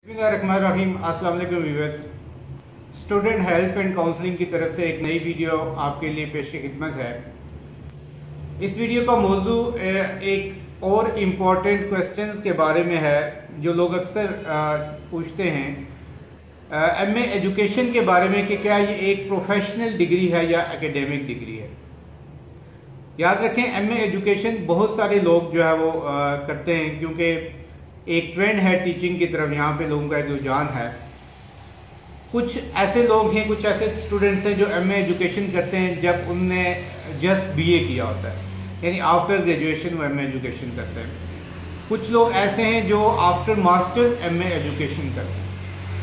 बिस्मिल्लाहिर्रहमानिर्रहीम। अस्सलाम वालेकुम viewers. Student help and counselling की तरफ से एक नई वीडियो आपके लिए पेश खिदमत है। इस वीडियो का मौजू एक और इम्पॉर्टेंट क्वेश्चंस के बारे में है जो लोग अक्सर पूछते हैं एमए एजुकेशन के बारे में कि क्या ये एक प्रोफेशनल डिग्री है या एकेडमिक डिग्री है। याद रखें, एमए एजुकेशन बहुत सारे लोग जो है वो करते हैं क्योंकि एक ट्रेंड है टीचिंग की तरफ, यहाँ पे लोगों का एक रुझान है। कुछ ऐसे लोग हैं, कुछ ऐसे स्टूडेंट्स हैं जो एमए एजुकेशन करते हैं जब उनने जस्ट बीए किया होता है, यानी आफ्टर ग्रेजुएशन वो एमए एजुकेशन करते हैं। कुछ लोग ऐसे हैं जो आफ्टर मास्टर्स एमए एजुकेशन करते हैं।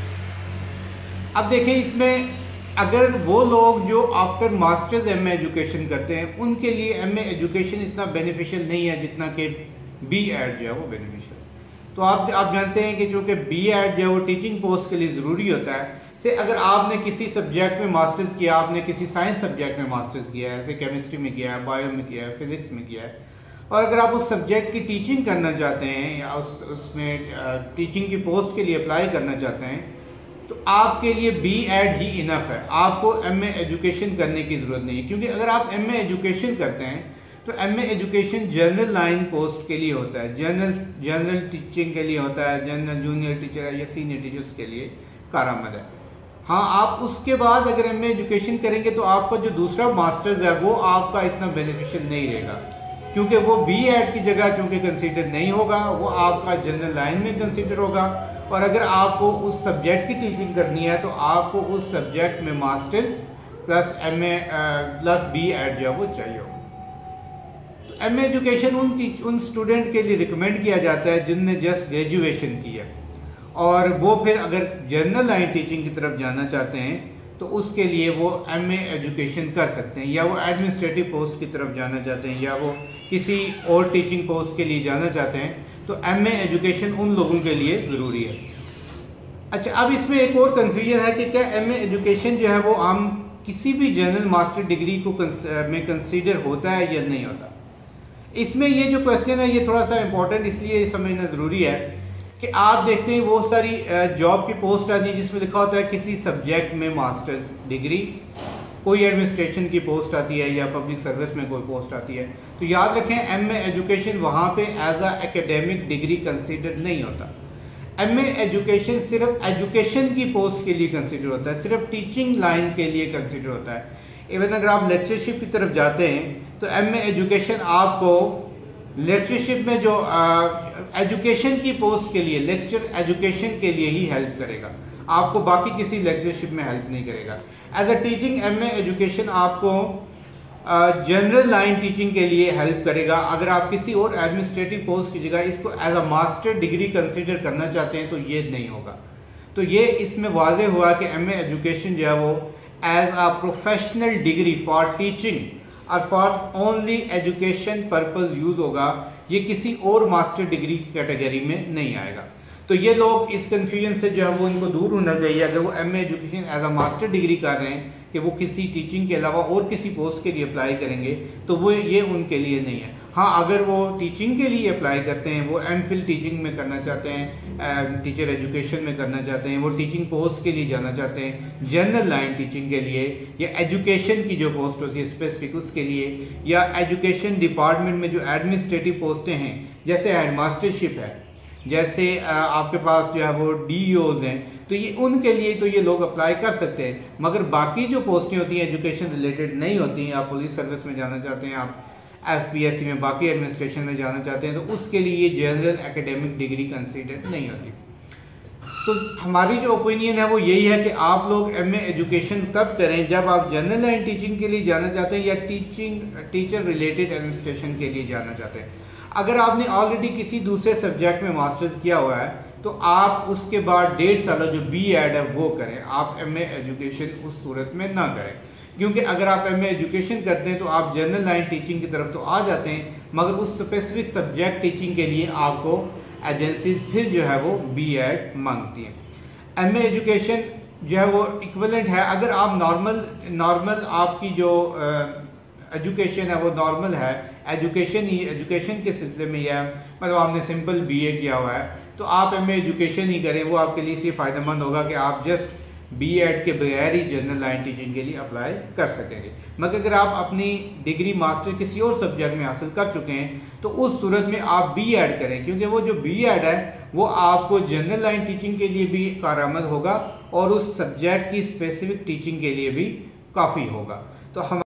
अब देखें, इसमें अगर वो लोग जो आफ्टर मास्टर्स एमए एजुकेशन करते हैं उनके लिए एमए एजुकेशन इतना बेनिफिशियल नहीं है जितना कि बी एड जो है वो बेनिफिशियल। तो आप जानते हैं कि चूँकि बी एड जो है वो टीचिंग पोस्ट के लिए ज़रूरी होता है। से अगर आपने किसी सब्जेक्ट में मास्टर्स किया, आपने किसी साइंस सब्जेक्ट में मास्टर्स किया है, जैसे केमिस्ट्री में किया है, बायो में किया है, फिजिक्स में किया है, और अगर आप उस सब्जेक्ट की टीचिंग करना चाहते हैं या उसमें टीचिंग की पोस्ट के लिए अप्लाई करना चाहते हैं तो आपके लिए बी एड ही इनफ है। आपको एमए एजुकेशन करने की ज़रूरत नहीं है, क्योंकि अगर आप एमए एजुकेशन करते हैं तो MA education general line post के लिए होता है, जनरल टीचिंग के लिए होता है, जनरल जूनियर टीचर है या सीनियर टीचर्स के लिए कारआमद है। हाँ, आप उसके बाद अगर एमए एजुकेशन करेंगे तो आपका जो दूसरा मास्टर्स है वो आपका इतना बेनिफिशियल नहीं रहेगा, क्योंकि वो बी एड की जगह चूँकि कंसीडर नहीं होगा, वो आपका जनरल लाइन में कंसीडर होगा। और अगर आपको उस सब्जेक्ट की टीचिंग करनी है तो आपको उस सब्जेक्ट में masters plus MA plus B Ed जो है वो चाहिए होगा। एमए एजुकेशन उन स्टूडेंट के लिए रिकमेंड किया जाता है जिनने जस्ट ग्रेजुएशन किया और वो फिर अगर जनरल लाइन टीचिंग की तरफ जाना चाहते हैं तो उसके लिए वो एमए एजुकेशन कर सकते हैं, या वो एडमिनिस्ट्रेटिव पोस्ट की तरफ जाना चाहते हैं या वो किसी और टीचिंग पोस्ट के लिए जाना चाहते हैं तो एमए एजुकेशन उन लोगों के लिए ज़रूरी है। अच्छा, अब इसमें एक और कन्फ्यूजन है कि क्या एमए एजुकेशन जो है वो आम किसी भी जनरल मास्टर डिग्री को में कंसीडर होता है या नहीं होता। इसमें ये जो क्वेश्चन है ये थोड़ा सा इम्पोर्टेंट इसलिए समझना ज़रूरी है कि आप देखते हैं बहुत सारी जॉब की पोस्ट आती है जिसमें लिखा होता है किसी सब्जेक्ट में मास्टर्स डिग्री, कोई एडमिनिस्ट्रेशन की पोस्ट आती है या पब्लिक सर्विस में कोई पोस्ट आती है। तो याद रखें, एमए एजुकेशन वहाँ पे as a academic degree consider नहीं होता। एमए एजुकेशन सिर्फ एजुकेशन की पोस्ट के लिए कंसीडर होता है, सिर्फ टीचिंग लाइन के लिए कंसीडर होता है। इवन अगर आप लेक्चरशिप की तरफ जाते हैं तो एमए एजुकेशन आपको लेक्चरशिप में जो एजुकेशन की पोस्ट के लिए, लेक्चर एजुकेशन के लिए ही हेल्प करेगा, आपको बाकी किसी लेक्चरशिप में हेल्प नहीं करेगा। As a teaching MA education आपको जनरल लाइन टीचिंग के लिए हेल्प करेगा। अगर आप किसी और एडमिनिस्ट्रेटिव पोस्ट की जगह इसको as a master degree consider करना चाहते हैं तो ये नहीं होगा। तो ये इसमें वाज़ेह हुआ कि एमए एजुकेशन जो है वो as a professional degree for teaching और for only education purpose use होगा, ये किसी और मास्टर डिग्री कैटेगरी में नहीं आएगा। तो ये लोग इस कंफ्यूजन से जो है वो इनको दूर होना चाहिए। अगर वो MA education as a master degree कर रहे हैं कि वो किसी टीचिंग के अलावा और किसी पोस्ट के लिए अप्लाई करेंगे तो वो ये उनके लिए नहीं है। हाँ, अगर वो टीचिंग के लिए अप्लाई करते हैं, वो एमफिल टीचिंग में करना चाहते हैं, टीचर एजुकेशन में करना चाहते हैं, वो टीचिंग पोस्ट के लिए जाना चाहते हैं, जनरल लाइन टीचिंग के लिए या एजुकेशन की जो पोस्ट होती है स्पेसिफिक उसके लिए, या एजुकेशन डिपार्टमेंट में जो एडमिनिस्ट्रेटिव पोस्टें हैं जैसे हेडमास्टरशिप है, जैसे आपके पास जो है वो डीईओज हैं, तो ये उनके लिए तो ये लोग अप्लाई कर सकते हैं। मगर बाकी जो पोस्टें होती हैं एजुकेशन रिलेटेड नहीं होती हैं, आप पुलिस सर्विस में जाना चाहते हैं, आप एफपीएससी में, बाकी एडमिनिस्ट्रेशन में जाना चाहते हैं, तो उसके लिए ये जनरल एकेडमिक डिग्री कंसीडर नहीं होती। तो हमारी जो ओपिनियन है वो यही है कि आप लोग एमए एजुकेशन तब करें जब आप जनरल लाइन टीचिंग के लिए जाना चाहते हैं या टीचर रिलेटेड एडमिनिस्ट्रेशन के लिए जाना चाहते हैं। अगर आपने ऑलरेडी किसी दूसरे सब्जेक्ट में मास्टर्स किया हुआ है तो आप उसके बाद 1.5 साल जो बी एड है वो करें, आप एमए एजुकेशन उस सूरत में ना करें। क्योंकि अगर आप एमए एजुकेशन करते हैं तो आप जनरल लाइन टीचिंग की तरफ तो आ जाते हैं, मगर उस स्पेसिफिक सब्जेक्ट टीचिंग के लिए आपको एजेंसीज फिर जो है वो बी एड मांगती हैं। एमए एजुकेशन जो है वो इक्विवेलेंट है। अगर आप नॉर्मल आपकी जो एजुकेशन है वो नॉर्मल है, एजुकेशन के सिलसिले में यह मतलब आपने सिंपल बीए किया हुआ है तो आप एमए एजुकेशन ही करें, वो आपके लिए इसलिए फ़ायदेमंद होगा कि आप जस्ट बीएड के बगैर ही जनरल लाइन टीचिंग के लिए अप्लाई कर सकेंगे। मगर अगर आप अपनी डिग्री मास्टर किसी और सब्जेक्ट में हासिल कर चुके हैं तो उस सूरत में आप बीएड करें, क्योंकि वो जो बीएड है वो आपको जनरल लाइन टीचिंग के लिए भी कारआमद होगा और उस सब्जेक्ट की स्पेसिफिक टीचिंग के लिए भी काफ़ी होगा। तो हम